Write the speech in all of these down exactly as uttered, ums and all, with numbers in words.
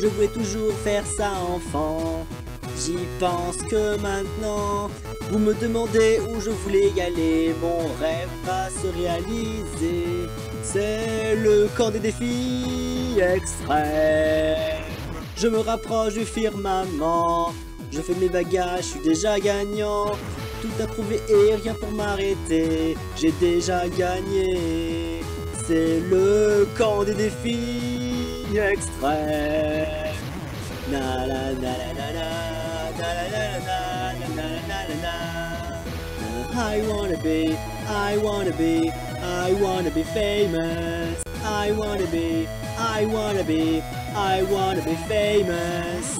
Je voulais toujours faire ça enfant. J'y pense que maintenant, vous me demandez où je voulais y aller. Mon rêve va se réaliser. C'est le camp des défis extrêmes. Je me rapproche du firmament. Je fais mes bagages, je suis déjà gagnant. Tout à prouver et rien pour m'arrêter. J'ai déjà gagné. C'est le camp des défis extrêmes. Na la na la na na na la la na na na na na. I wanna be, I wanna be, I wanna be famous. I wanna be, I wanna be, I wanna be famous.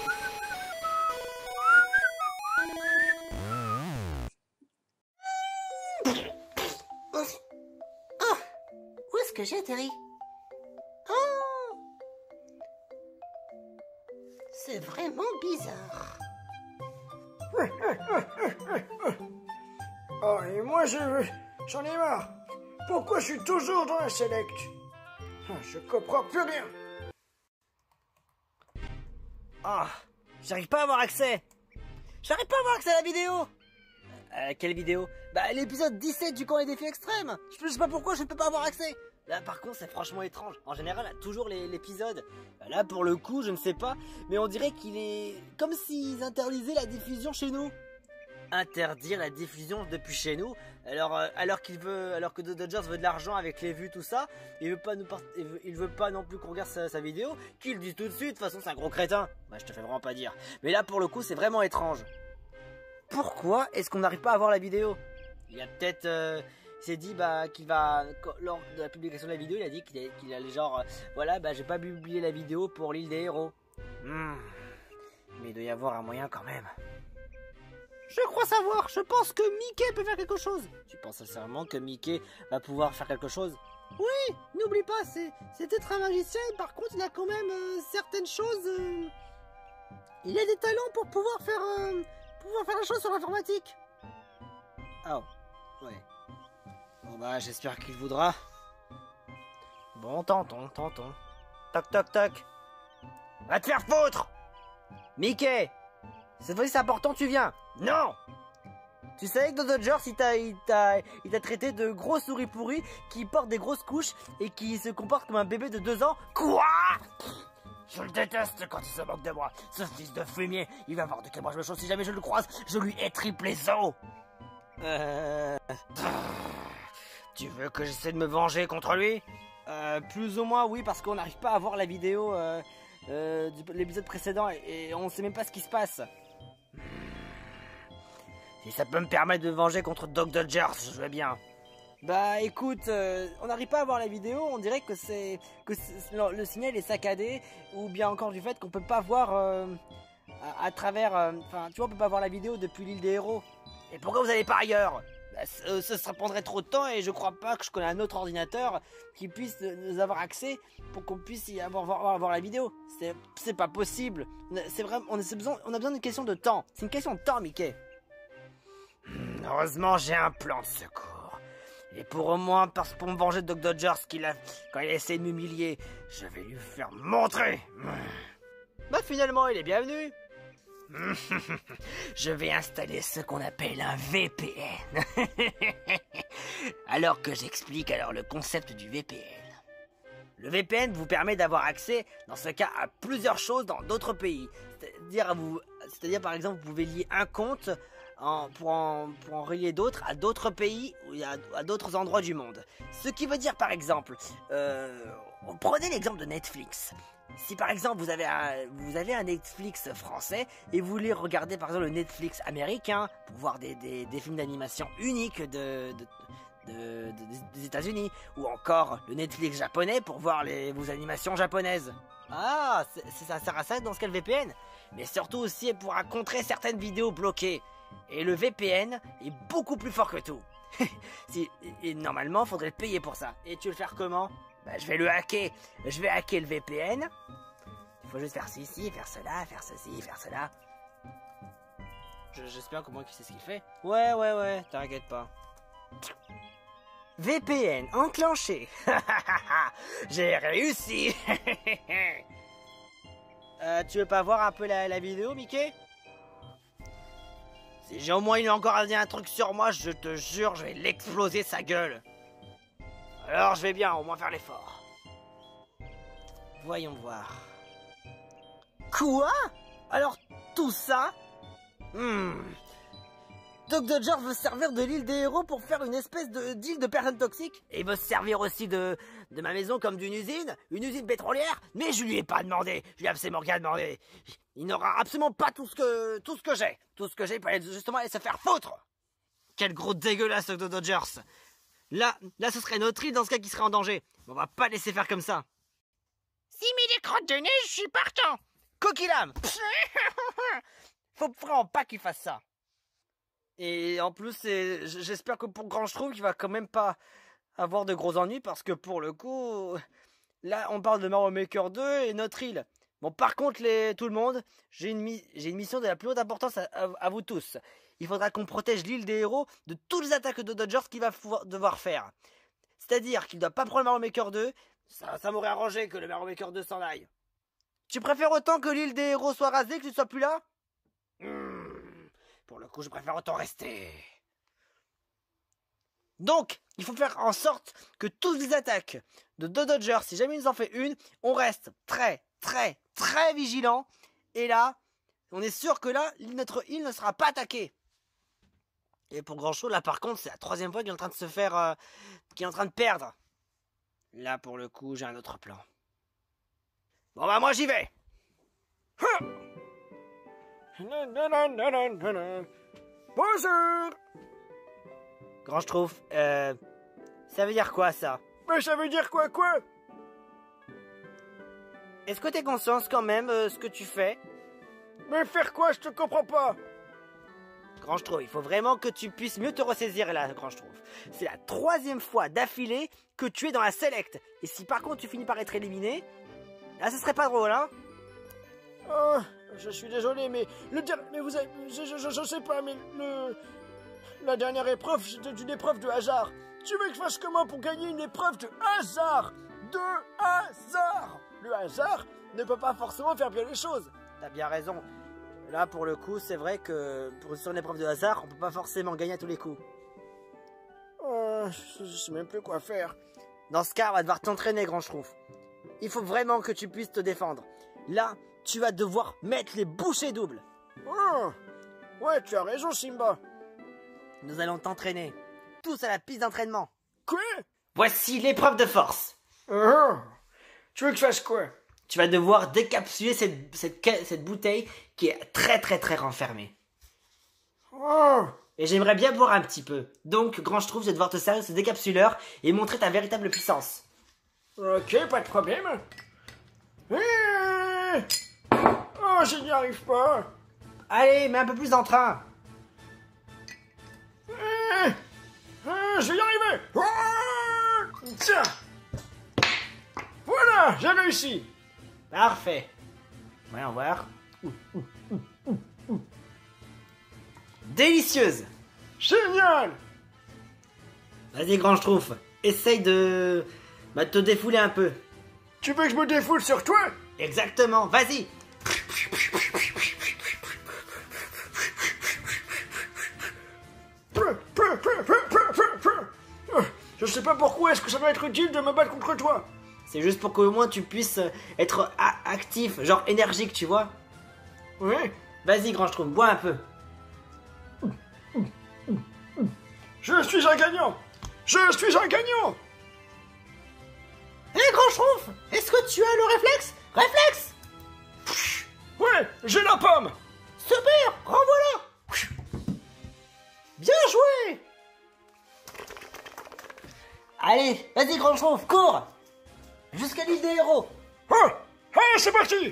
Oh, où est-ce que j'ai atterri? Oh, c'est vraiment bizarre. Oh, et moi, je j'en ai marre. Pourquoi je suis toujours dans la select? Je comprends plus rien. Ah, j'arrive pas à avoir accès. J'arrive pas à avoir accès à la vidéo. Euh, quelle vidéo? Bah, l'épisode dix-sept du camp des défis extrêmes. Je sais pas pourquoi je ne peux pas avoir accès. Là, par contre, c'est franchement étrange. En général, toujours l'épisode. Là, pour le coup, je ne sais pas. Mais on dirait qu'il est comme s'ils interdisaient la diffusion chez nous. Interdire la diffusion depuis chez nous, alors euh, alors qu'il veut, alors que Dodgers veut de l'argent avec les vues, tout ça, il veut pas nous part... il, veut, il veut pas non plus qu'on regarde sa, sa vidéo, qu'il le dise tout de suite. De toute façon, c'est un gros crétin. Bah, je te fais vraiment pas dire. Mais là, pour le coup, c'est vraiment étrange. Pourquoi est-ce qu'on n'arrive pas à voir la vidéo? Il a peut-être, euh, il s'est dit bah qu'il va, lors de la publication de la vidéo, il a dit qu'il qu'il allait genre, euh, voilà, bah j'ai pas publié la vidéo pour l'île des héros. Hmm. Mais il doit y avoir un moyen quand même. Je crois savoir, je pense que Mickey peut faire quelque chose. Tu penses sincèrement que Mickey va pouvoir faire quelque chose? Oui, n'oublie pas, c'est c'est peut-être un magicien, et par contre il a quand même euh, certaines choses. Euh... Il a des talents pour pouvoir faire, euh, pouvoir faire des choses sur l'informatique. Oh, ouais. Bon bah j'espère qu'il voudra. Bon, tentons, tentons. Toc toc toc. Va te faire foutre, Mickey. Cette fois-ci c'est important, tu viens. Non. Tu savais que Dodgers il t'a il t'a il t'a traité de gros souris pourris qui portent des grosses couches et qui se comporte comme un bébé de deux ans? Quoi? Je le déteste quand il se moque de moi. Ce fils de fumier, il va voir de quel moi je me chauffe. Si jamais je le croise, je lui étripe les os. Euh... Tu veux que j'essaie de me venger contre lui? Euh, plus ou moins oui, parce qu'on n'arrive pas à voir la vidéo euh, euh, de l'épisode précédent et, et on sait même pas ce qui se passe. Si ça peut me permettre de me venger contre Doc Dodgers, je veux bien. Bah écoute, euh, on n'arrive pas à voir la vidéo, on dirait que c'est que le, le signal est saccadé, ou bien encore du fait qu'on peut pas voir euh, à, à travers, enfin euh, tu vois, on peut pas voir la vidéo depuis l'île des héros. Et pourquoi vous allez pas ailleurs? Bah, ce, ce ça prendrait trop de temps et je crois pas que je connais un autre ordinateur qui puisse nous avoir accès pour qu'on puisse y avoir voir, voir la vidéo. C'est c'est pas possible. C'est vraiment, on a besoin, on a besoin d'une question de temps. C'est une question de temps, Mickey. Heureusement, j'ai un plan de secours. Et pour au moins, parce pour me venger de Doc Dodgers qu'il a, quand il a essayé de m'humilier, je vais lui faire montrer. Bah finalement, il est bienvenu. Je vais installer ce qu'on appelle un V P N. Alors que j'explique alors le concept du V P N. Le V P N vous permet d'avoir accès, dans ce cas, à plusieurs choses dans d'autres pays. C'est-à-dire, vous, c'est-à-dire par exemple, vous pouvez lier un compte en, pour, en, pour en relier d'autres à d'autres pays ou à, à d'autres endroits du monde. Ce qui veut dire, par exemple, euh, prenez l'exemple de Netflix. Si par exemple vous avez un, vous avez un Netflix français et vous voulez regarder par exemple le Netflix américain pour voir des, des, des films d'animation uniques de, de, de, de des États-Unis, ou encore le Netflix japonais pour voir les, vos animations japonaises. Ah, c'est, ça sert à ça dans ce cas le V P N. Mais surtout aussi elle pourra contrer certaines vidéos bloquées. Et le V P N est beaucoup plus fort que tout. si, et normalement il faudrait le payer pour ça. Et tu veux le faire comment? Bah, je vais le hacker. Je vais hacker le V P N. Il faut juste faire ceci, faire cela, faire ceci, faire cela. J'espère qu'au moins qu'il sait ce qu'il fait. Ouais, ouais, ouais, t'inquiète pas. V P N enclenché. J'ai réussi. Euh, tu veux pas voir un peu la, la vidéo, Mickey? Si j'ai au moins il a encore dit un truc sur moi, je te jure, je vais l'exploser sa gueule. Alors je vais bien, au moins faire l'effort. Voyons voir. Quoi? Alors tout ça? Hmm. Doc Dodger veut servir de l'île des héros pour faire une espèce de d'île de personnes toxiques. Et il veut se servir aussi de, de ma maison comme d'une usine, une usine pétrolière. Mais je lui ai pas demandé, je lui ai absolument rien demandé. Il n'aura absolument pas tout ce que tout ce que j'ai. Tout ce que j'ai pour aller justement aller se faire foutre. Quel gros dégueulasse Doc Dodgers. Là, là ce serait notre île dans ce cas qui serait en danger. Mais on va pas laisser faire comme ça. S'il met des crottes de neige, je suis partant. Coquillame. Faut vraiment pas qu'il fasse ça. Et en plus, j'espère que pour Grand Schtroumpf, il va quand même pas avoir de gros ennuis parce que pour le coup, là, on parle de Mario Maker deux et notre île. Bon, par contre, les, tout le monde, j'ai une, une mission de la plus haute importance à, à, à vous tous. Il faudra qu'on protège l'île des héros de toutes les attaques de Dodgers qu'il va pouvoir, devoir faire. C'est-à-dire qu'il ne doit pas prendre le Mario Maker deux. Ça, ça m'aurait arrangé que le Mario Maker deux s'en aille. Tu préfères autant que l'île des héros soit rasée que tu ne sois plus là? hmm. Pour le coup, je préfère autant rester. Donc, il faut faire en sorte que toutes les attaques de deux Dodgers, si jamais ils nous en fait une, on reste très, très, très vigilant. Et là, on est sûr que là, notre île ne sera pas attaquée. Et pour Grand Chose, là par contre, c'est la troisième fois qu'il est en train de se faire... Euh, qu'il est en train de perdre. Là, pour le coup, j'ai un autre plan. Bon bah moi, j'y vais. Bonjour. Grand Schtroumpf, euh... ça veut dire quoi, ça? Mais ça veut dire quoi, quoi? Est-ce que t'es conscience quand même euh, ce que tu fais? Mais faire quoi? Je te comprends pas. Grand Schtroumpf, il faut vraiment que tu puisses mieux te ressaisir là, Grand Schtroumpf. C'est la troisième fois d'affilée que tu es dans la select. Et si par contre tu finis par être éliminé, là ce serait pas drôle, hein? Oh, je suis désolé, mais le der... mais vous avez... je, je, je, je sais pas, mais le... la dernière épreuve, c'était une épreuve de hasard. Tu veux que je fasse comment pour gagner une épreuve de hasard? De hasard! Le hasard ne peut pas forcément faire bien les choses. T'as bien raison. Là, pour le coup, c'est vrai que pour sur une épreuve de hasard, on peut pas forcément gagner à tous les coups. Oh, je, je sais même plus quoi faire. Dans ce cas, on va devoir t'entraîner, Grand Schtroumpf. Il faut vraiment que tu puisses te défendre. Là, tu vas devoir mettre les bouchées doubles. Oh, ouais, tu as raison, Simba. Nous allons t'entraîner. Tous à la piste d'entraînement. Quoi? Voici l'épreuve de force. Oh, tu veux que je fasse quoi? Tu vas devoir décapsuler cette, cette, cette bouteille qui est très très très renfermée. Oh. Et j'aimerais bien boire un petit peu. Donc, Grand Schtroumpf, je vais devoir te servir ce décapsuleur et montrer ta véritable puissance. Ok, pas de problème. Oh, je n'y arrive pas. Allez, mets un peu plus d'entrain. Je vais y arriver. Oh, tiens. Voilà, j'ai réussi. Parfait. Voyons voir. Délicieuse. Génial. Vas-y, Grand Schtroumpf, essaye de... Bah, de te défouler un peu. Tu veux que je me défoule sur toi? Exactement, vas-y. Je sais pas pourquoi est-ce que ça va être utile de me battre contre toi. C'est juste pour qu'au moins tu puisses être actif, genre énergique, tu vois. Oui. Vas-y, Grand Schtroumpf, bois un peu. Je suis un gagnant. Je suis un gagnant. Hé, hey, Grand Schtroumpf, est-ce que tu as le réflexe? Réflexe. Ouais, j'ai la pomme. Super, renvoie-la. Bien joué. Allez, vas-y, Grand Schtroumpf, cours jusqu'à l'île des héros. Oh, ah, c'est parti.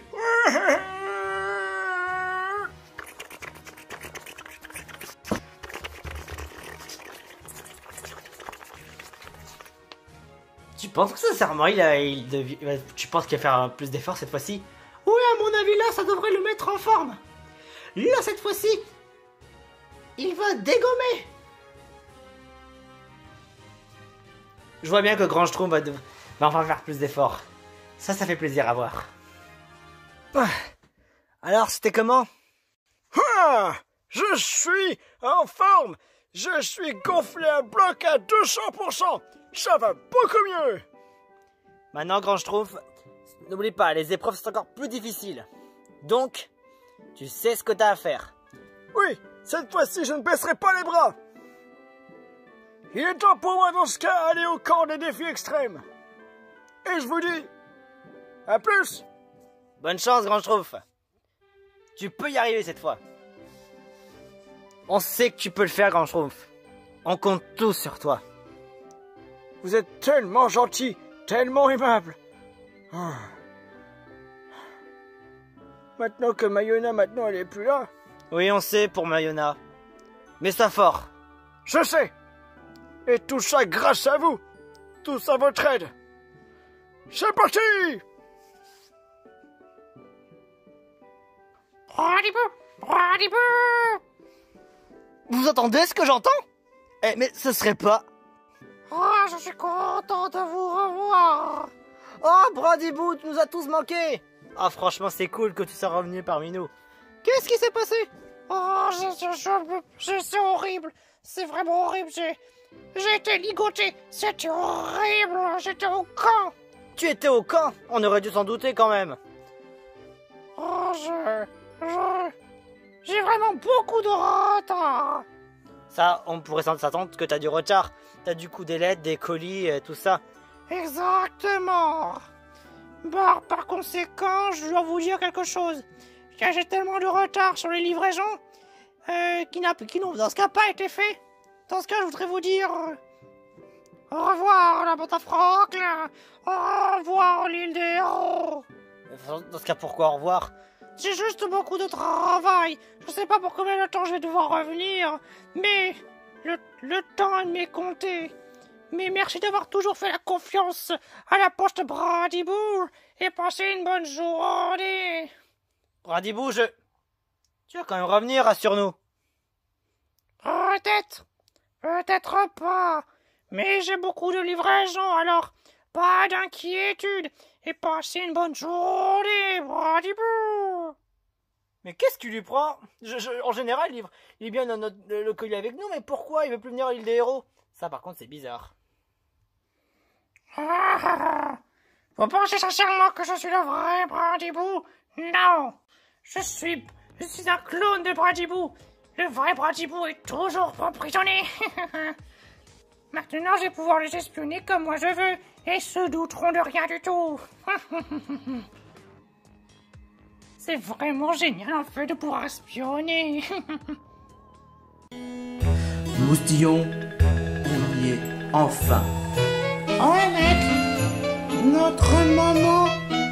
Tu penses que sincèrement, il a, il devi... tu penses qu'il va faire plus d'efforts cette fois-ci? Oui, à mon avis, là, ça devrait le mettre en forme. Là, cette fois-ci, il va dégommer. Je vois bien que Grand Schtroumpf va, de... va enfin faire plus d'efforts. Ça, ça fait plaisir à voir. Alors, c'était comment? Ah, je suis en forme. Je suis gonflé à bloc à deux cents pour cent. Ça va beaucoup mieux. Maintenant, Grand Schtroumpf, n'oublie pas, les épreuves sont encore plus difficiles. Donc, tu sais ce que t'as à faire. Oui, cette fois-ci, je ne baisserai pas les bras. Il est temps pour moi, dans ce cas, d'aller au camp des défis extrêmes. Et je vous dis, à plus. Bonne chance, Grand Schtroumpf. Tu peux y arriver cette fois. On sait que tu peux le faire, Grand Schtroumpf. On compte tous sur toi. Vous êtes tellement gentil, tellement aimable. Oh. Maintenant que Mayona, maintenant, elle est plus là. Oui, on sait pour Mayona. Mais ça fort. Je sais. Et tout ça grâce à vous. Tout ça votre aide. C'est parti! Vous entendez ce que j'entends? Eh, mais ce serait pas... Oh, je suis content de vous revoir. Oh, Bradibou, tu nous as tous manqué. Ah, franchement, c'est cool que tu sois revenu parmi nous. Qu'est-ce qui s'est passé? Oh, c'est horrible. C'est vraiment horrible. J'ai j'ai été ligoté. C'était horrible. J'étais au camp. Tu étais au camp? On aurait dû s'en douter quand même. Oh, je... je... J'ai vraiment beaucoup de retard. Ça, on pourrait s'attendre que t'as du retard. T'as du coup des lettres, des colis, euh, tout ça. Exactement. Bah, par conséquent, je dois vous dire quelque chose. J'ai tellement de retard sur les livraisons euh, qui n'a, qui n'ont dans ce cas pas été fait. Dans ce cas, je voudrais vous dire euh, au revoir la boîte à Franklin. Au revoir l'île des héros. Dans ce cas, pourquoi au revoir? J'ai juste beaucoup de travail. Je sais pas pour combien de temps je vais devoir revenir, mais le, le temps m'est compté. Mais merci d'avoir toujours fait la confiance à la poste Bradibou et passez une bonne journée. Bradibou, je... Tu vas quand même revenir, rassure-nous. Peut-être, peut-être pas. Mais j'ai beaucoup de livraisons, alors pas d'inquiétude. Et passez une bonne journée, Bradibou. Mais qu'est-ce que tu lui prends? je, je, En général, il, livre, il est bien dans notre, le, le colis avec nous, mais pourquoi il veut plus venir à l'île des héros? Ça, par contre, c'est bizarre. Ah, vous pensez sincèrement que je suis le vrai Bradibou? Non. Je suis, je suis un clone de Bradibou. Le vrai Bradibou est toujours emprisonné. Maintenant, je vais pouvoir les espionner comme moi je veux, et se douteront de rien du tout. C'est vraiment génial en fait de pouvoir espionner. Moustillon, on y est enfin. Ouais mec, notre moment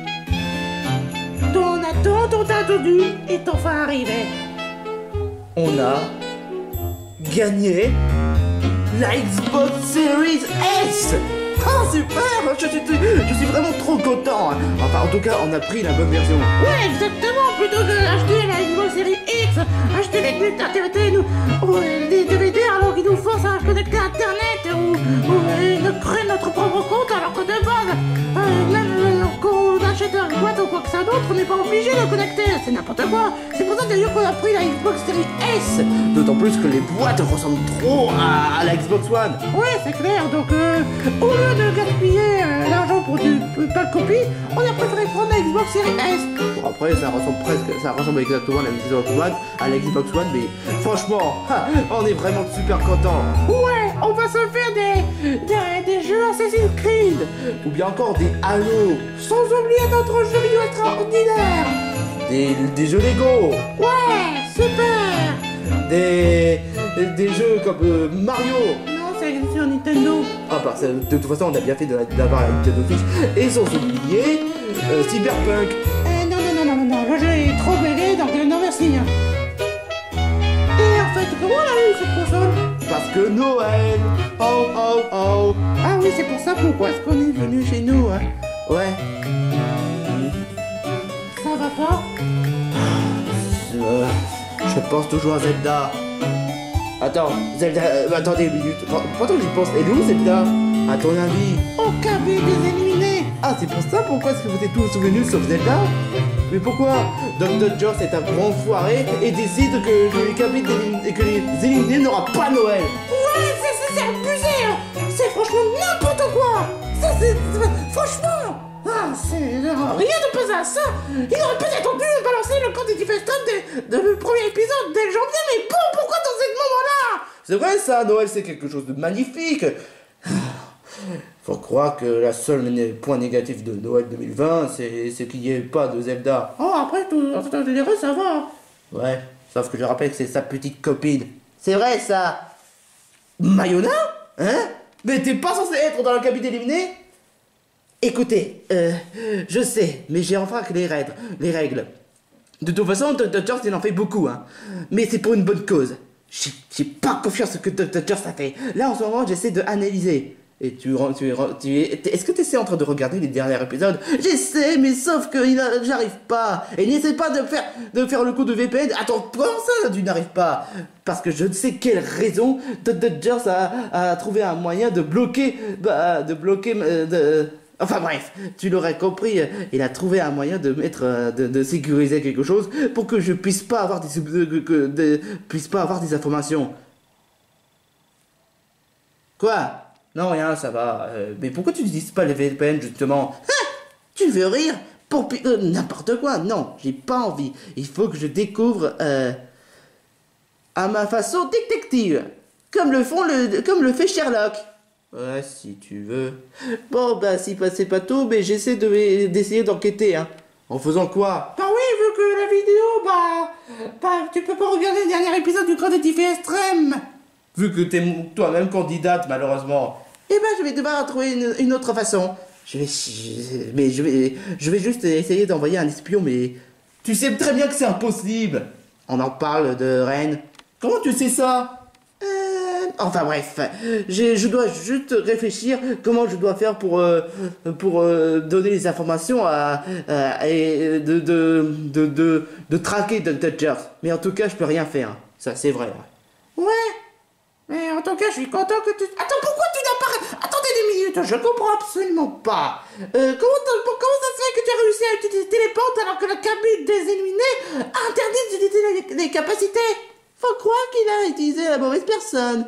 dont on a tant attendu est enfin arrivé. On a gagné la Xbox Series S. Oh super, je suis, je suis vraiment trop content. Enfin en tout cas on a pris la bonne version. Ouais exactement, plutôt que d'acheter la Xbox Series X, acheter les bulletins D V D, nous, ou des D V D alors qu'ils nous forcent à connecter à internet, ou, ou euh, de créer notre propre compte alors que de base, euh, même euh, quand on achète une boîte ou quoi que ça d'autre, on n'est pas obligé de connecter, c'est n'importe quoi. C'est pour ça d'ailleurs qu'on a pris la Xbox Series S. D'autant plus que les boîtes ressemblent trop à, à la Xbox One. Ouais c'est clair, donc euh, au lieu de gaspiller euh, l'argent pour du pas de copie, on a préféré prendre la Xbox Series S. Bon après ça ressemble presque, ça ressemble exactement à la Xbox One, à la Xbox One, mais franchement, ha, on est vraiment super contents. Ouais, on va se faire des, des, des jeux Assassin's Creed. Ou bien encore des Halo, Sans oublier notre jeu vidéo extraordinaire. des, des jeux Lego, Ouais, super. des, des, des jeux comme euh, Mario. Non, c'est sur Nintendo. Ah bah ça, de toute façon on a bien fait de la- d'avoir la Nintendo Switch. Et sans oublier euh, Cyberpunk. Euh, non, non, non, non, non, non, le jeu est trop bébé, donc euh, non merci. Et en fait, comment on a eu cette console? Parce que Noël. Oh oh oh. Ah oui, c'est pour ça pourquoi est-ce qu'on est venu chez nous, hein. Ouais. Ça va pas? Euh, je pense toujours à Zelda. Attends, Zelda, euh, attendez une minute. Pourtant j'y pense. Elle est où Zelda? À ton avis? Au cabine des éliminés. Ah c'est pour ça pourquoi est-ce que vous êtes tous souvenus sauf Zelda? Mais pourquoi docteur Jones est un grand foiré et décide que, que les cabines d'élim- que les éliminés n'aura pas Noël? Ouais, c'est c'est- c'est abusé, hein. C'est franchement n'importe quoi. Ça, c'est... c'est- Franchement. Ah, c'est... Rien de pesé à ça. Il aurait peut-être dû balancer le camp des Diffeston de le premier épisode dès janvier, mais bon, pourquoi dans ce moment-là? C'est vrai ça, Noël c'est quelque chose de magnifique. Faut croire que la seule né- point négatif de Noël deux mille vingt, c'est c'est qu'il n'y ait pas de Zelda. Oh, après, tout, tout, tout les restes, ça va. Ouais, sauf que je rappelle que c'est sa petite copine. C'est vrai ça. Mayona? Hein? Mais t'es pas censé être dans la cabine éliminée? Écoutez, euh, je sais, mais j'ai enfin que les règles, les règles. De toute façon, docteur Jones, il en fait beaucoup, hein. Mais c'est pour une bonne cause. J'ai j'ai pas confiance en ce que docteur Jones a fait. Là, en ce moment, j'essaie de analyser. Et tu, ren- tu, es ren- tu es, t'es- est-ce que tu essaies en train de regarder les derniers épisodes? J'essaie, mais sauf que il a- j'arrive pas. Et n'essaie pas de faire, de faire le coup de V P N. Attends, comment ça, tu n'arrives pas? Parce que je ne sais quelle raison docteur Jones a, a trouvé un moyen de bloquer, bah, de bloquer, euh, de... Enfin bref, tu l'aurais compris, il a trouvé un moyen de mettre, euh, de, de sécuriser quelque chose pour que je puisse pas avoir des, sub- que- que- de- puisse pas avoir des informations. Quoi? Non, rien, ça va. Euh, mais pourquoi tu n'utilises pas les V P N justement? Hein? Tu veux rire? Pour pi- euh, n'importe quoi. Non, j'ai pas envie. Il faut que je découvre euh, à ma façon détective, comme le font le, comme le fait Sherlock. Ouais, si tu veux. Bon, bah, si pas- c'est pas tout, mais j'essaie de, d'essayer d'enquêter, hein. En faisant quoi? Bah oui, vu que la vidéo, bah... Bah, tu peux pas regarder le dernier épisode du Camp des Diffus Extrême. Vu que t'es toi-même candidate, malheureusement. Eh ben, je vais devoir trouver une, une autre façon. Je vais, je- mais je vais, je vais juste essayer d'envoyer un espion, mais tu sais très bien que c'est impossible. On en parle de Rennes. Comment tu sais ça? Euh, enfin bref, j'ai- je dois juste réfléchir comment je dois faire pour euh, pour euh, donner les informations à, à- et de de de de, de traquer docteur Jones. Mais en tout cas, je peux rien faire. Ça, c'est vrai. Ouais. Mais en tout cas, je suis content que tu... Attends, pourquoi tu n'as pas... Attendez des minutes, je comprends absolument pas. Euh, comment, t'as- comment ça se fait que tu as réussi à utiliser téléporte alors que la cabine des éliminés interdit d'utiliser les, les capacités? Faut croire qu'il a utilisé la mauvaise personne.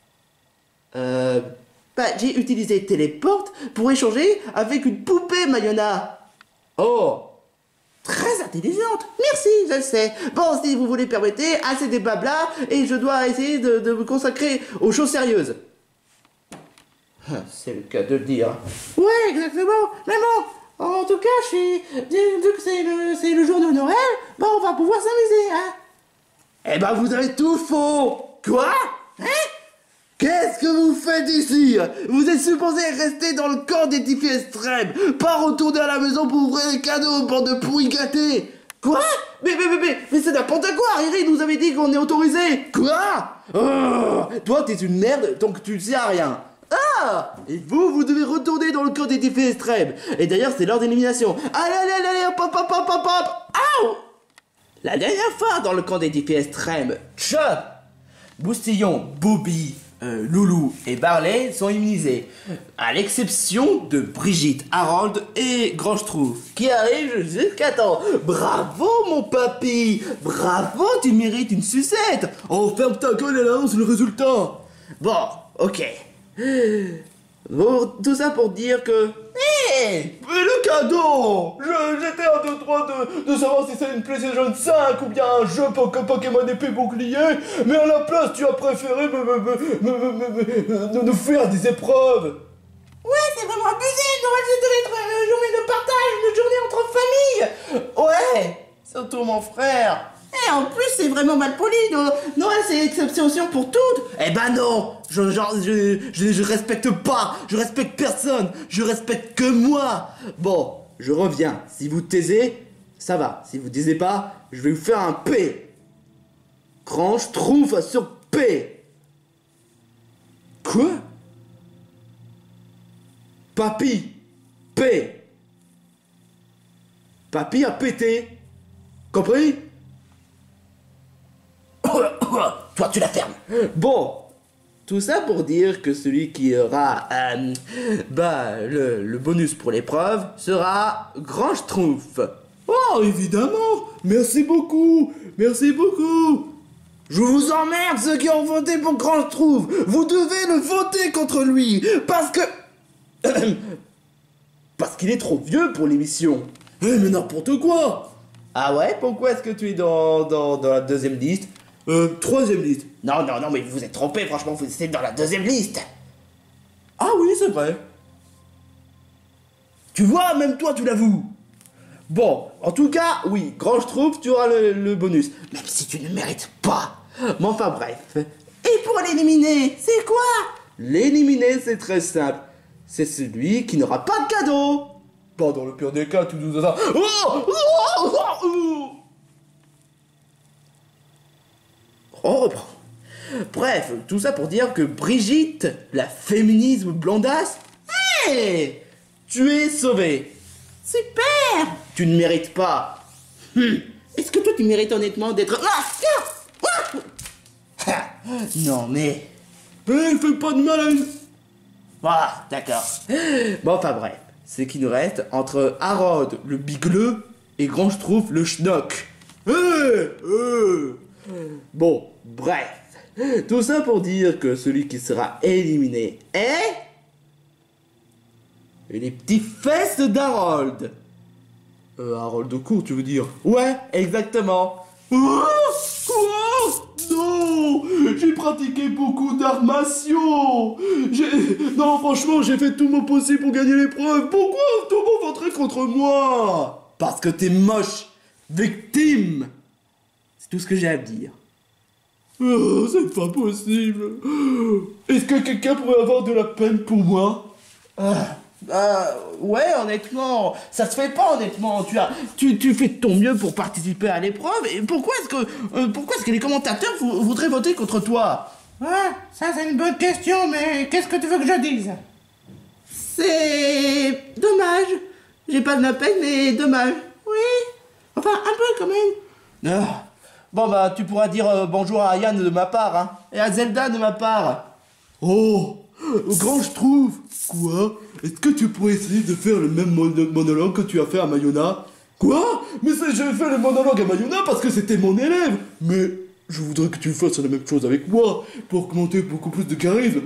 Euh... Bah, j'ai utilisé Téléporte pour échanger avec une poupée, Mayona. Oh! Très intelligente. Merci, je le sais. Bon, si vous voulez permettez, assez des blabla, et je dois essayer de, de me consacrer aux choses sérieuses. Ah, c'est le cas de le dire. Ouais, exactement. Mais bon, en tout cas, je suis... vu que c'est le, c'est le jour de Noël, bah on va pouvoir s'amuser, hein. Eh ben, vous avez tout faux. Quoi? Hein? Qu'est-ce que vous faites ici? Vous êtes supposé rester dans le camp des Diffus Extrêmes, pas retourner à la maison pour ouvrir les cadeaux, bande de pourris gâtés. Quoi? Mais, mais, mais, mais, mais c'est n'importe quoi, Harry nous avait dit qu'on est autorisé. Quoi? Oh, toi, t'es une merde, donc tu ne sais à rien. Ah! Et vous, vous devez retourner dans le camp des Diffus Extrêmes. Et d'ailleurs, c'est l'heure d'élimination. Allez, allez, allez, allez, hop, hop, hop, hop, hop, hop. Aouh! La dernière fois dans le camp des Diffus Extrêmes, Chop, Boustillon, Bobby, euh, Loulou et Barley sont immunisés, à l'exception de Brigitte, Harold et Grange-Trouve, qui arrivent jusqu'à temps. Bravo mon papy, bravo, tu mérites une sucette. Oh, ferme ta gueule et annonce le résultat. Bon, ok. Bon, tout ça pour dire que... Hé! Mais le cadeau! Je- J'étais à deux trois de, de savoir si c'est une PlayStation cinq ou bien un jeu po- Pokémon épée bouclier, mais à la place tu as préféré me, me, me, me, me- me- me- nous faire des épreuves! Ouais, c'est vraiment abusé. Noël, ça devait être une journée de partage, une journée entre familles. Ouais! Surtout mon frère! Et en plus, c'est vraiment mal poli. No- Noël, c'est exception pour toutes. Eh ben non! Je, genre, je, je, je respecte pas! Je respecte personne! Je respecte que moi! Bon, je reviens. Si vous taisez, ça va. Si vous taisez pas, je vais vous faire un P! Grange trouve sur P! Quoi? Papy! P! Papy a pété! Compris? Toi, tu la fermes. Bon, tout ça pour dire que celui qui aura euh, bah, le, le bonus pour l'épreuve sera Grange Trouve. Oh, évidemment. Merci beaucoup. Merci beaucoup. Je vous emmerde, ceux qui ont voté pour Grand Trouve. Vous devez le voter contre lui. Parce que... Parce qu'il est trop vieux pour l'émission. Eh, mais n'importe quoi. Ah ouais? Pourquoi est-ce que tu es dans, dans, dans la deuxième liste? Euh, troisième liste. Non, non, non, mais vous êtes trompé, franchement, vous êtes dans la deuxième liste. Ah oui, c'est vrai. Tu vois, même toi, tu l'avoues. Bon, en tout cas, oui, Grand Trouve, tu auras le, le bonus. Même si tu ne le mérites pas. Mais enfin, bref. Et pour l'éliminer, c'est quoi? L'éliminer, c'est très simple. C'est celui qui n'aura pas de cadeau. Pas dans le pire des cas, tu nous as... Oh, oh, oh, oh. On reprend. Bref, tout ça pour dire que Brigitte, la féminisme blondasse, hey, tu es sauvée. Super! Tu ne mérites pas. Hum. Est-ce que toi tu mérites honnêtement d'être... Ah, ah, ah. Non mais... Elle fait pas de mal à une... Ah, d'accord. Bon, enfin bref. C'est qu'il nous reste entre Harold, le bigleux, et Grand Trouve, le schnock. Hey, hey. Bon, bref. Tout ça pour dire que celui qui sera éliminé est... Et les petits fesses d'Harold. Euh, Harold de court, tu veux dire? Ouais, exactement. Oh, quoi? Non, j'ai pratiqué beaucoup d'arts martiaux. Non, franchement, j'ai fait tout mon possible pour gagner l'épreuve. Pourquoi tout le monde voterait contre moi? Parce que t'es moche. Victime. C'est tout ce que j'ai à dire. Oh, c'est pas possible. Est-ce que quelqu'un pourrait avoir de la peine pour moi? Ah. Euh, ouais, honnêtement, ça se fait pas, honnêtement. Tu as, tu, tu fais de ton mieux pour participer à l'épreuve. Et pourquoi est-ce que, euh, pourquoi est-ce que les commentateurs vou- voudraient voter contre toi? Ouais, ça c'est une bonne question, mais qu'est-ce que tu veux que je dise? C'est dommage. J'ai pas de la peine, mais dommage. Oui, enfin un peu quand même. Ah. Bon bah, tu pourras dire euh, bonjour à Yann de ma part, hein, et à Zelda de ma part. Oh, Grand je trouve. Quoi? Est-ce que tu pourrais essayer de faire le même mon- monologue que tu as fait à Mayona? Quoi? Mais c'est, j'ai fait le monologue à Mayona parce que c'était mon élève. Mais je voudrais que tu fasses la même chose avec moi pour augmenter beaucoup plus de charisme.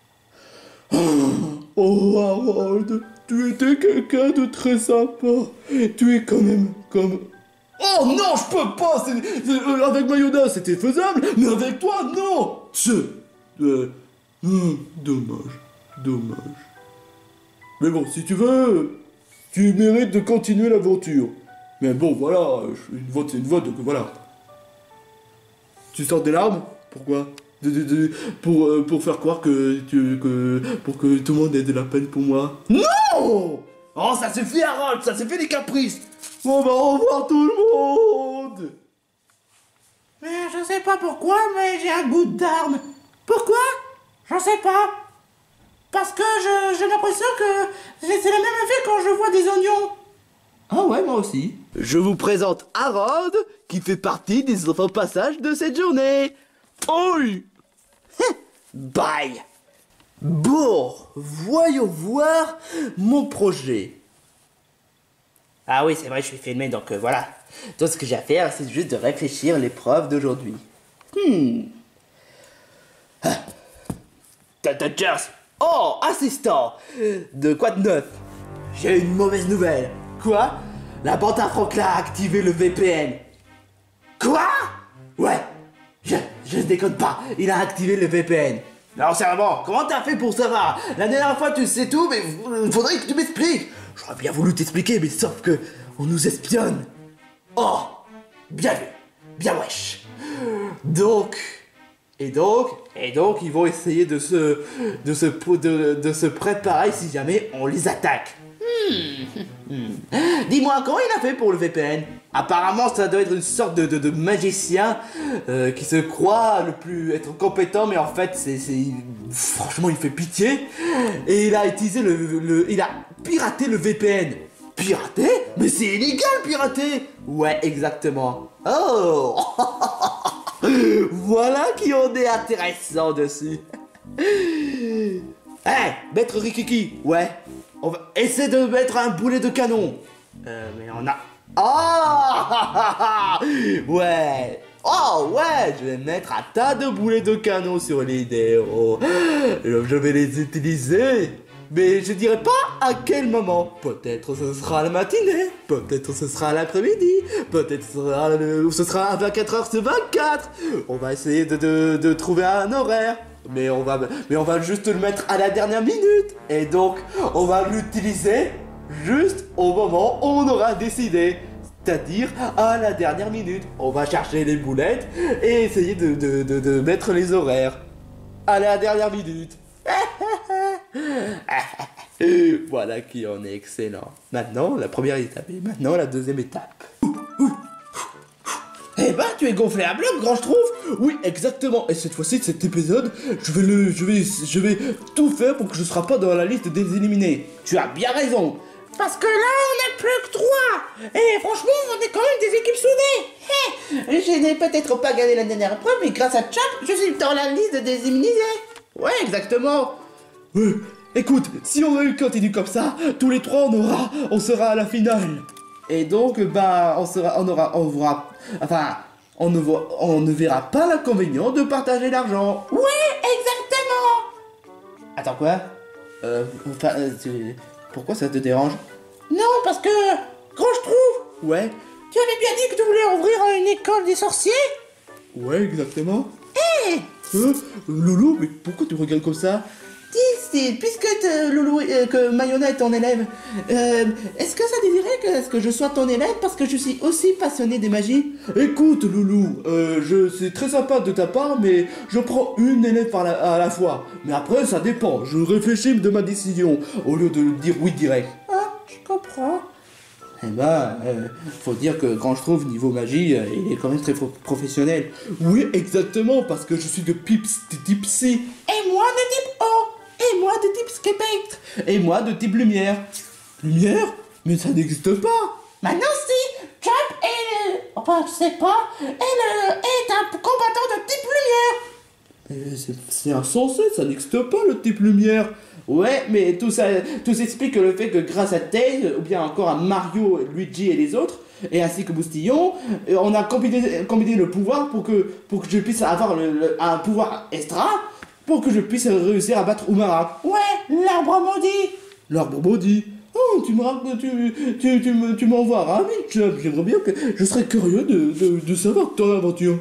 Oh Harold, tu étais quelqu'un de très sympa. Tu es quand même comme... Oh non, je peux pas. C'est, c'est, euh, avec Mayona c'était faisable, mais avec toi non. Ce, euh, hum, dommage, dommage. Mais bon, si tu veux, tu mérites de continuer l'aventure. Mais bon, voilà, une vote c'est une vote, donc voilà. Tu sors des larmes? Pourquoi? de, de, de, pour, euh, pour faire croire que, tu, que... Pour que tout le monde ait de la peine pour moi. Non! Oh, ça suffit, Harold, ça suffit les caprices. On va au revoir tout le monde. Mais je sais pas pourquoi, mais j'ai un goût d'arme. Pourquoi? Je sais pas. Parce que je, j'ai l'impression que c'est le même effet quand je vois des oignons. Ah ouais, moi aussi. Je vous présente Harold, qui fait partie des enfants passages de cette journée. Oi. Bye. Bon, voyons voir mon projet. Ah oui, c'est vrai, je suis filmé, donc euh, voilà. Tout ce que j'ai à faire, c'est juste de réfléchir l'épreuve d'aujourd'hui. Hmm. Ah. Tatachers. Oh, assistant. De quoi de neuf? J'ai une mauvaise nouvelle. Quoi? La bande à Franklin a activé le V P N. Quoi? Ouais. Je, je déconne pas. Il a activé le V P N. Alors sérieusement, comment t'as fait pour savoir? La dernière fois tu sais tout, mais il faudrait que tu m'expliques. J'aurais bien voulu t'expliquer, mais sauf que on nous espionne. Oh, bien vu, bien wesh. Donc, et donc, et donc ils vont essayer de se, de se, de, de se préparer si jamais on les attaque. Hmm. Hmm. Dis-moi, comment il a fait pour le V P N? Apparemment, ça doit être une sorte de, de, de magicien euh, qui se croit le plus être compétent, mais en fait, c'est, c'est franchement, il fait pitié. Et il a utilisé le, le, il a piraté le V P N. Pirater? Mais c'est illégal, pirater. Ouais, exactement. Oh. Voilà qui en est intéressant dessus. Hey, maître Rikiki. Ouais. On va essayer de mettre un boulet de canon. Euh, mais on a... Ah ouais. Oh ouais, je vais mettre un tas de boulets de canon sur l'idée. Oh. Je vais les utiliser. Mais je dirais pas à quel moment. Peut-être ce sera la matinée, peut-être ce sera l'après-midi, peut-être ce sera, le... ce sera à vingt-quatre heures sur vingt-quatre. On va essayer de, de, de trouver un horaire. Mais on, va, mais on va juste le mettre à la dernière minute. Et donc, on va l'utiliser juste au moment où on aura décidé. C'est-à-dire à la dernière minute. On va chercher les boulettes et essayer de, de, de, de mettre les horaires. À la dernière minute. Voilà qui en est excellent. Maintenant, la première étape. Et maintenant, la deuxième étape. Eh ben, tu es gonflé à bloc, grand, je trouve. Oui, exactement. Et cette fois-ci, cet épisode, je vais le, je vais, je vais tout faire pour que je ne serai pas dans la liste des éliminés. Tu as bien raison. Parce que là, on n'est plus que trois. Et franchement, on est quand même des équipes soudées. Hey, je n'ai peut-être pas gagné la dernière épreuve, mais grâce à Chop, je suis dans la liste des éliminés. Ouais, exactement. Euh, écoute, si on continue comme ça, tous les trois, on aura, on sera à la finale. Et donc, bah, on sera, on aura, on verra, enfin, on ne voit, on ne verra pas l'inconvénient de partager l'argent. Ouais, exactement. Attends, quoi? Euh, enfin, euh, tu... Pourquoi ça te dérange? Non, parce que, quand je trouve, ouais. Tu avais bien dit que tu voulais ouvrir une école des sorciers? Ouais, exactement. Hé hey euh, Loulou, mais pourquoi tu me regardes comme ça? Dis, puisque te, Loulou, euh, que Mayona est ton élève, euh, est-ce que ça te dirait que, que je sois ton élève parce que je suis aussi passionné des magies? Écoute, Loulou, euh, je, c'est très sympa de ta part, mais je prends une élève par la, à la fois. Mais après, ça dépend. Je réfléchis de ma décision au lieu de dire oui direct. Ah, je comprends. Eh ben, euh, faut dire que quand je trouve niveau magie, euh, il est quand même très professionnel. Oui, exactement, parce que je suis de Pips, de type C. Et moi de type O. Et moi de type Skipate. Et moi de type lumière. Lumière? Mais ça n'existe pas. Maintenant si, Chop est... Enfin, je sais pas. Elle est un combattant de type lumière. C'est, c'est insensé, ça n'existe pas le type lumière. Ouais, mais tout ça, tout s'explique le fait que grâce à Tails, ou bien encore à Mario, Luigi et les autres, et ainsi que Boustillon, on a combiné, combiné le pouvoir pour que, pour que je puisse avoir le, le, un pouvoir extra, pour que je puisse réussir à battre Umara. Ouais, l'arbre maudit. L'arbre maudit. Oh, tu me tu, tu, tu, me, tu m'envoies ravi, Chop. J'aimerais bien que... Je serais curieux de, de, de savoir ton aventure.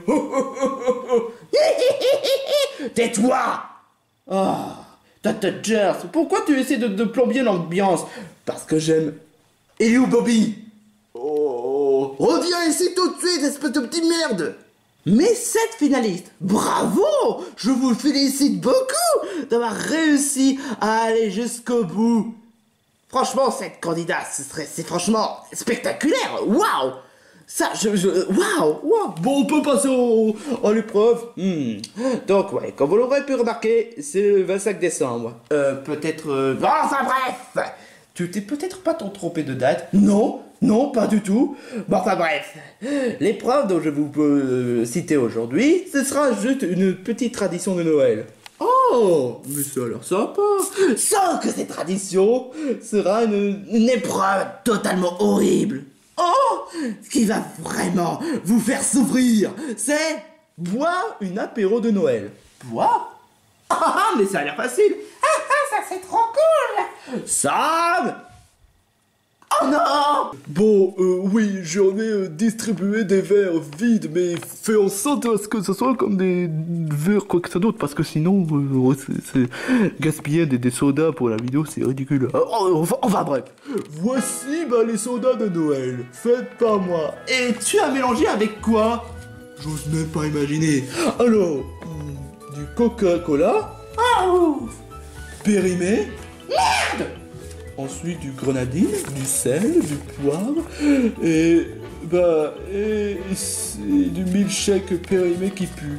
Tais-toi. Ah, Tatagers, pourquoi tu essaies de, de plomber l'ambiance? Parce que j'aime... Et où, Bobby? Oh, reviens ici tout de suite, espèce de petite merde. Mais sept finalistes, bravo! Je vous félicite beaucoup d'avoir réussi à aller jusqu'au bout. Franchement, cette candidate, ce serait, c'est franchement spectaculaire. Waouh! Ça, je, je, waouh, waouh. Bon, on peut passer au, à l'épreuve. Hmm. Donc, ouais, comme vous l'aurez pu remarquer, c'est le vingt-cinq décembre. Euh, peut-être... Euh... Bon, enfin bref. Tu t'es peut-être pas tant trompé de date. Non, non, pas du tout. Bon, enfin bref. L'épreuve dont je vous peux euh, citer aujourd'hui, ce sera juste une petite tradition de Noël. Oh, mais ça a l'air sympa. Sans que cette tradition sera une, une épreuve totalement horrible. Oh, ce qui va vraiment vous faire souffrir, c'est boire une apéro de Noël. Boire? Ah, mais ça a l'air facile. Ah, ah, ça c'est trop cool. Sam! Oh non! Bon, euh, oui, j'en ai euh, distribué des verres vides, mais fais en sorte à ce que ce soit comme des verres quoi que ce soit d'autre, parce que sinon, euh, c'est, c'est gaspiller des, des sodas pour la vidéo, c'est ridicule. Euh, enfin, enfin bref, voici bah, les sodas de Noël, faits par moi. Et tu as mélangé avec quoi? J'ose même pas imaginer. Alors, hum, du Coca-Cola. Oh! Périmé. Merde! Ensuite du grenadine, du sel, du poivre et bah et, et du milkshake périmé qui pue.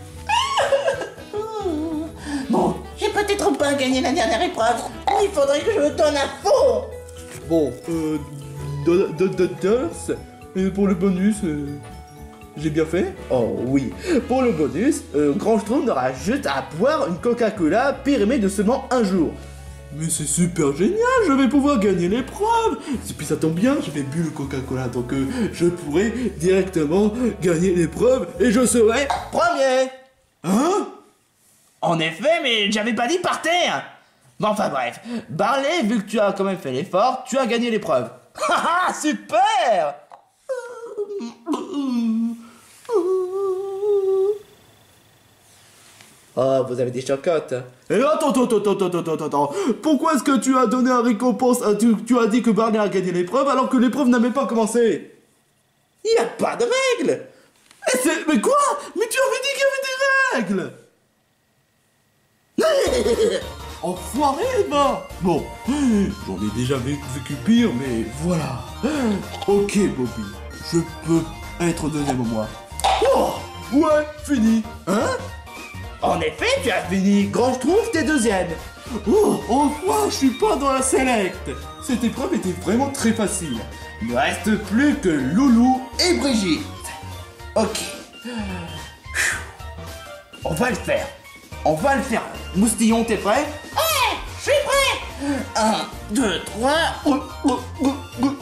Bon, j'ai peut-être pas gagné la dernière épreuve. Il faudrait que je me donne à fond. Bon, euh, de, de, de, de, et pour le bonus, euh, j'ai bien fait? Oh oui. Pour le bonus, euh, Grand Schtroumpf aura juste à boire une Coca-Cola périmée de seulement un jour. Mais c'est super génial, je vais pouvoir gagner l'épreuve. l'épreuve. Et puis ça tombe bien, j'avais bu le Coca-Cola, donc euh, je pourrais directement gagner l'épreuve et je serai premier. Hein? En effet, mais j'avais pas dit par terre. Bon, enfin bref, Barley, vu que tu as quand même fait l'effort, tu as gagné l'épreuve. Haha, super! Ah, vous avez des chocottes. Et attends, attends, attends, attends, attends, attends, attends. Pourquoi est-ce que tu as donné un récompense, tu, tu as dit que Barney a gagné l'épreuve alors que l'épreuve n'a même pas commencé? Il n'y a pas de règles. Et c'est... Mais quoi? Mais tu avais dit qu'il y avait des règles. Enfoiré, bah. Bon, j'en ai déjà vécu, vécu pire, mais voilà. Ok, Bobby, je peux être deuxième au moins. Oh, ouais, fini. Hein? En effet, tu as fini. Grand Schtroumpf, t'es deuxième. Oh, enfin, je suis pas dans la select. Cette épreuve était vraiment très facile. Il ne reste plus que Loulou et Brigitte. Ok. On va le faire. On va le faire. Moustillon, t'es prêt? Ouais, je suis prêt. Un, deux, trois. Oh, oh, oh,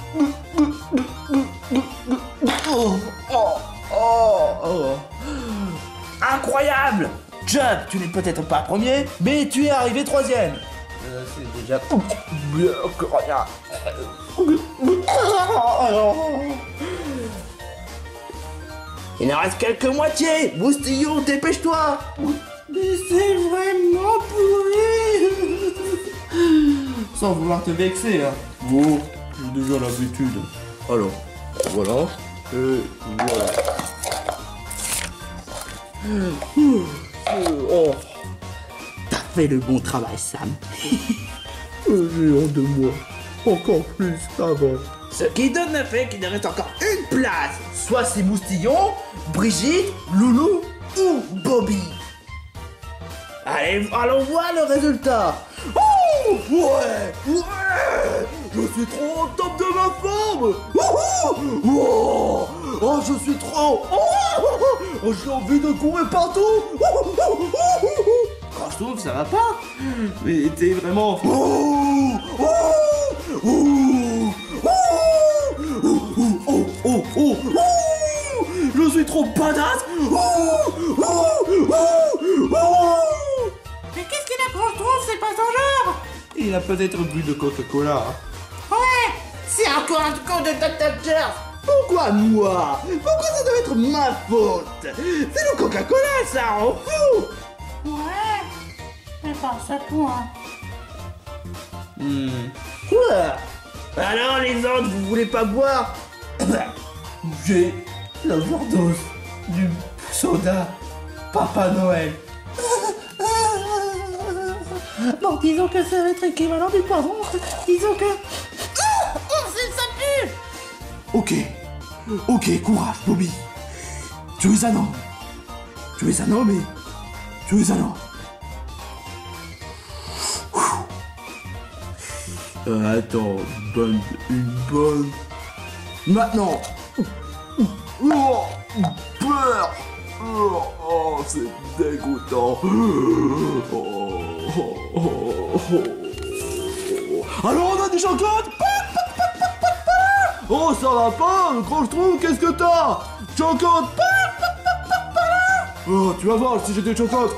oh, oh, oh. Incroyable! Jump, tu n'es peut-être pas premier, mais tu es arrivé troisième. Euh, c'est déjà mieux que rien. Il en reste quelques moitiés. Moustillon, dépêche-toi. Mais c'est vraiment pourri. Sans vouloir te vexer, hein. Bon, j'ai déjà l'habitude. Alors, voilà. Et voilà. Oh, T'as fait le bon travail, Sam. j'ai honte de moi. Encore plus avant. Ce qui donne le fait qu'il ne reste encore une place. Soit c'est Moustillon, Brigitte, Loulou ou Bobby. Allez, allons voir le résultat. Oh, ouais, ouais. Je suis trop au top de ma forme. Oh, oh, oh, je suis trop. Oh, oh, j'ai envie de courir partout. Oh, oh, oh, oh. Quand je trouve, ça va pas. Mais t'es vraiment... Oh, oh, oh, oh, oh, oh, oh, oh. Je suis trop badass. Oh, oh, oh, oh. Mais qu'est-ce qu'il a qu'on trouve, c'est pas son genre. Il a peut-être bu de Coca-Cola. Ouais, c'est encore un coup de docteur Jersey. Pourquoi moi? Pourquoi ça doit être ma faute? C'est le Coca-Cola, ça, on fout. Ouais, mais pas ça toi. Hmm. Quoi? Alors les autres, vous voulez pas boire? J'ai l'overdose du soda Papa Noël. Bon, disons que ça va être équivalent du poivron. Disons que... Oh, c'est ça pue. Ok, ok, courage, Bobby. Tu es un homme. Tu es un homme et... Tu es un homme. Euh, attends, une bonne... Une bonne... Maintenant. Oh, peur. Oh, oh, c'est dégoûtant. Oh, oh, oh, oh. Alors on a des chocolats. Oh, ça va pas, le grand Schtroumpf, qu'est-ce que t'as? Chocolat. Oh, tu vas voir si j'ai des chocolats.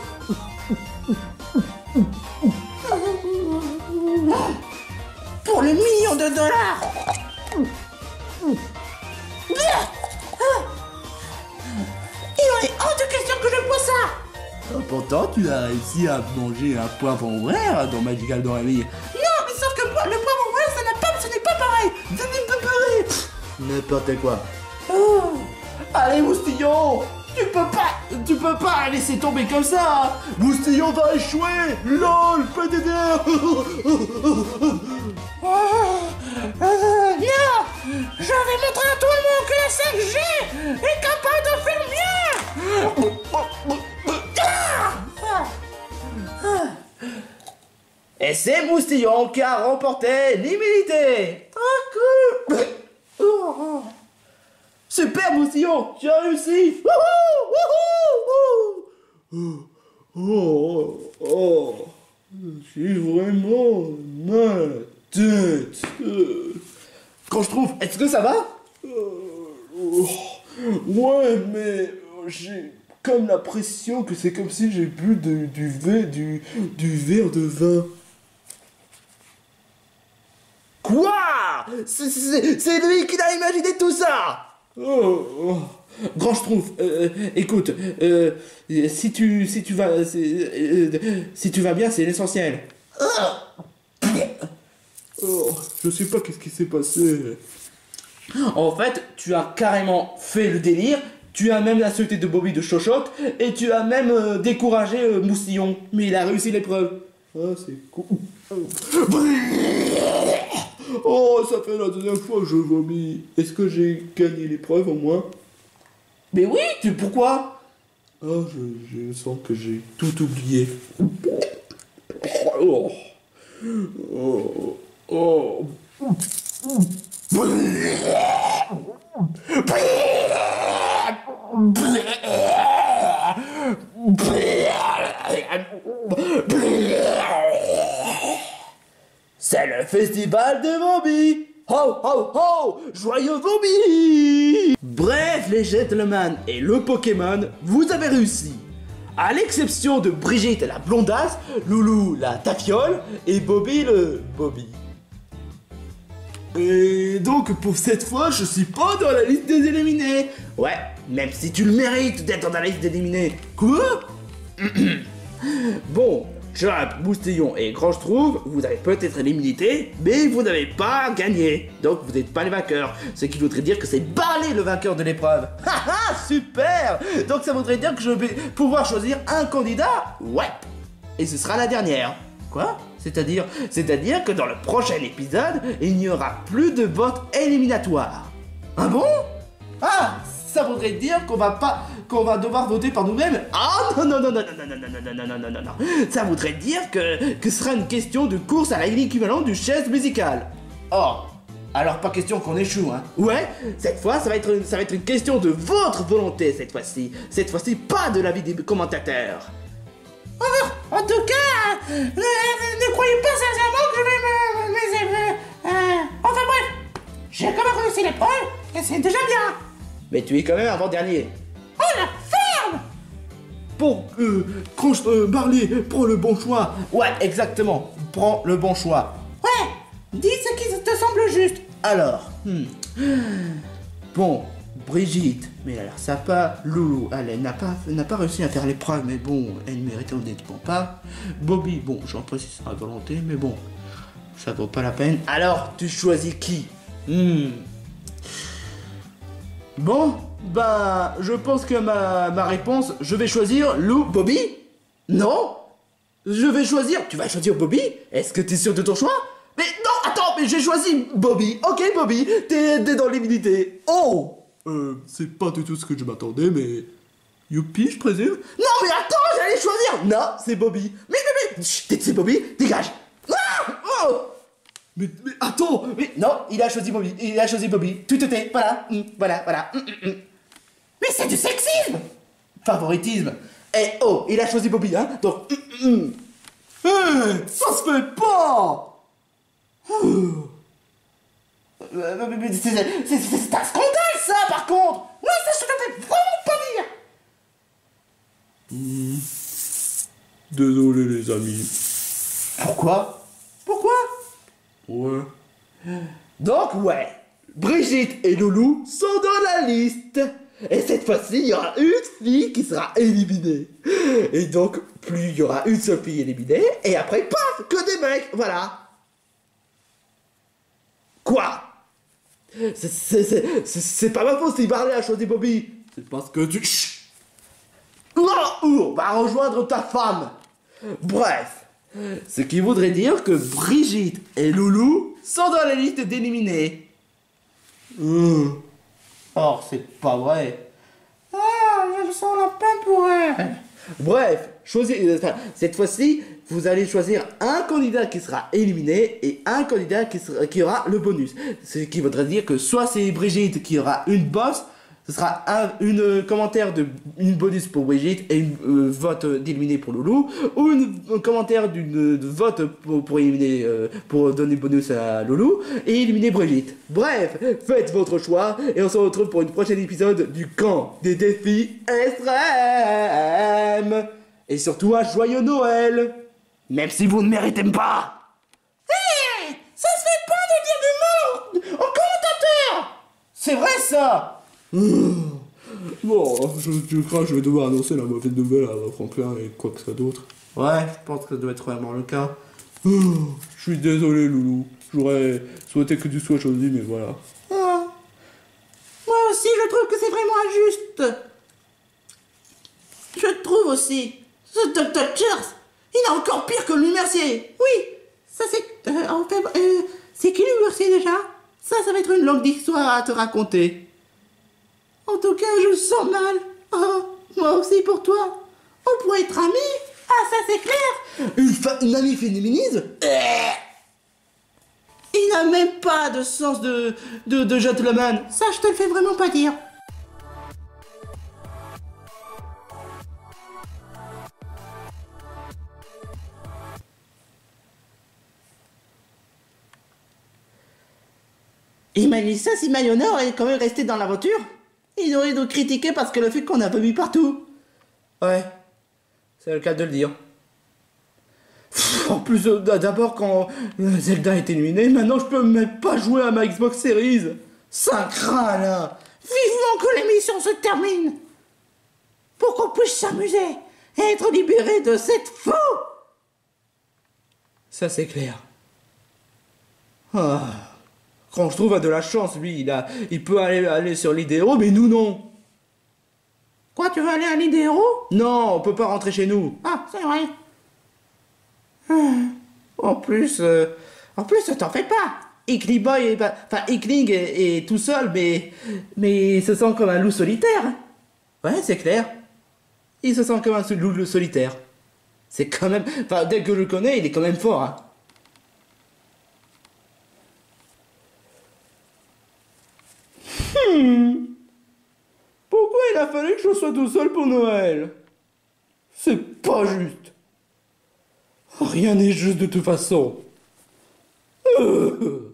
Pour le million de dollars. Il est hors de question que je bois ça. Ah, pourtant, tu as réussi à manger un poivron vert dans Magical Doremi. Non, mais sauf que moi, le poivron vert, ça n'a pas, ce n'est pas pareil. Ce n'est pas pareil. N'importe quoi. Oh. Allez, Moustillon, tu peux pas, tu peux pas laisser tomber comme ça. Moustillon va échouer. Lol, P D D R. Oh. Euh, non. Je vais montrer à tout le monde que la cinq G est capable de faire mieux. Et c'est Moustillon qui a remporté l'immunité. Trop cool. Oh. Super Moustillon, tu as réussi. Oh, oh, oh, je suis vraiment ma tête. Quand je trouve, est-ce que ça va? Euh, ouais, mais j'ai comme l'impression que c'est comme si j'ai bu de, du, verre, du, du verre de vin. Quoi? C'est lui qui a imaginé tout ça. Oh, oh. Grand Schtroumpf, euh, écoute, euh, si tu si tu vas euh, si tu vas bien, c'est l'essentiel. Oh, je sais pas qu'est-ce qui s'est passé. En fait, tu as carrément fait le délire, tu as même insulté de Bobby de Chochotte, et tu as même euh, découragé euh, Moustillon. Mais il a réussi l'épreuve. Ah, c'est cool. Oh, ça fait la deuxième fois que je vomis. Est-ce que j'ai gagné l'épreuve au moins? Mais oui, tu pourquoi? Oh, je, je sens que j'ai tout oublié. Oh. Oh. Oh. C'est le festival de Bobby. Ho ho ho, joyeux Bobby. Bref les gentlemen et le Pokémon, vous avez réussi. À l'exception de Brigitte la blondasse, Loulou la tafiole et Bobby le Bobby. Et donc pour cette fois, je suis pas dans la liste des éliminés. Ouais, même si tu le mérites d'être dans la liste des éliminés. Quoi? Bon, Jump, Moustillon et Grand Schtroumpf, vous avez peut-être éliminé, mais vous n'avez pas gagné. Donc vous n'êtes pas les vainqueurs. Ce qui voudrait dire que c'est Barley le vainqueur de l'épreuve. Haha, super. Donc ça voudrait dire que je vais pouvoir choisir un candidat. Ouais. Et ce sera la dernière. Quoi? C'est-à-dire, c'est-à-dire que dans le prochain épisode, il n'y aura plus de vote éliminatoire. Ah bon? Ah, ça voudrait dire qu'on va pas, qu'on va devoir voter par nous-mêmes. Ah non non non non non non non non non non non non non non. Ça voudrait dire que que ce sera une question de course à l'équivalent du chaise musicale. Oh, alors pas question qu'on échoue, hein. Ouais, cette fois ça va être ça va être une question de votre volonté cette fois-ci. Cette fois-ci pas de l'avis des commentateurs. Oh, en tout cas, euh, ne, ne croyez pas sincèrement que je vais me... me, me euh, enfin bref, j'ai quand même réussi l'épreuve, et c'est déjà bien. Mais tu es quand même avant-dernier. Oh la ferme. Bon, euh, Cranch, euh, Barley, prends le bon choix. Ouais, exactement, prends le bon choix. Ouais, dis ce qui te semble juste. Alors, hmm. Bon, Brigitte, mais elle a l'air sympa. Loulou, elle n'a pas, n'a pas réussi à faire l'épreuve, mais bon, elle mérite honnêtement pas. Bobby, bon, j'en précise à volonté, mais bon, ça vaut pas la peine. Alors, tu choisis qui? Hmm. Bon, bah, je pense que ma, ma réponse, je vais choisir Lou. Bobby? Non? Je vais choisir. Tu vas choisir Bobby? Est-ce que t'es sûr de ton choix? Mais non, attends, mais j'ai choisi Bobby. Ok, Bobby, t'es dans l'immunité. Oh! Euh, c'est pas du tout ce que je m'attendais, mais... Youpi, je présume? Non, mais attends, j'allais choisir! Non, c'est Bobby. Mais, mais, mais... Chut, c'est Bobby, dégage! Ah! Oh! Mais, mais attends! Mais non, il a choisi Bobby, il a choisi Bobby. Tu te tais, voilà, mm, voilà, voilà. Mm, mm, mm. Mais c'est du sexisme. Favoritisme. Eh oh, il a choisi Bobby, hein, donc... Mm, mm. Hé, ça se fait pas! Euh, mais, mais c'est c'est un scandale, ça, par contre! Oui, ça je te fais vraiment pas dire. Hmm. Désolé, les amis. Pourquoi? Pourquoi? Ouais. Donc, ouais, Brigitte et Loulou sont dans la liste. Et cette fois-ci, il y aura une fille qui sera éliminée. Et donc, plus il y aura une seule fille éliminée, et après, paf, que des mecs, voilà. Quoi? C'est pas ma faute si Barley a choisi Bobby. C'est parce que tu... Chut. Non, on va rejoindre ta femme. Bref, ce qui voudrait dire que Brigitte et Loulou sont dans la liste d'éliminés. Euh. Or, c'est pas vrai. Ah, je le sens la peine pour elle. Bref, choisir, enfin, cette fois-ci, vous allez choisir un candidat qui sera éliminé et un candidat qui, sera, qui aura le bonus. Ce qui voudrait dire que soit c'est Brigitte qui aura une bosse, Ce sera un une, euh, commentaire de une bonus pour Brigitte et une euh, vote d'éliminer pour Loulou, ou une, un commentaire d'une de vote pour, pour éliminer euh, pour donner bonus à Loulou et éliminer Brigitte. Bref, faites votre choix et on se retrouve pour une prochaine épisode du camp des défis extrêmes. Et surtout un joyeux Noël, même si vous ne méritez pas. Hé, ça se fait pas de dire du mal au commentateur. C'est vrai ça. Bon, je, je crains que je vais devoir annoncer la mauvaise nouvelle à Franklin et quoi que ce soit d'autre. Ouais, je pense que ça doit être vraiment le cas. Je suis désolé, Loulou. J'aurais souhaité que tu sois choisi, mais voilà. Ah. Moi aussi, je trouve que c'est vraiment injuste. Je trouve aussi. Ce docteur Church, il est encore pire que le Mercier. Oui, ça c'est... Euh, en fait, euh, c'est qui le Mercier déjà? Ça, ça va être une longue histoire à te raconter. En tout cas, je le sens mal. Oh, moi aussi pour toi. On pourrait être amis. Ah, ça c'est clair. Une, fa- une amie féminise. Il n'a même pas de sens de, de, de gentleman. Ça, je te le fais vraiment pas dire. Imagine ça si Mayonnaise est quand même resté dans l'aventure. Il aurait nous critiqué parce que le fait qu'on a vomi partout. Ouais, c'est le cas de le dire. En plus, euh, d'abord quand Zelda est éliminée, maintenant je peux même pas jouer à ma Xbox Series. Ça craint là. Vivement que l'émission se termine. Pour qu'on puisse s'amuser et être libéré de cette fou. Ça c'est clair. Ah. Quand je trouve a de la chance, lui, il a, il peut aller, aller sur l'idéo, mais nous non. Quoi, tu veux aller à l'idéo? Non, on peut pas rentrer chez nous. Ah, c'est vrai. Hum. En plus, euh, en plus, t'en fais pas. Ickly Boy est pas, enfin, Ickling est, est tout seul, mais, mais il se sent comme un loup solitaire. Ouais, c'est clair. Il se sent comme un loup solitaire. C'est quand même, enfin, dès que je le connais, il est quand même fort, hein. Hmm. Pourquoi il a fallu que je sois tout seul pour Noël? C'est pas juste. Rien n'est juste de toute façon. Euh.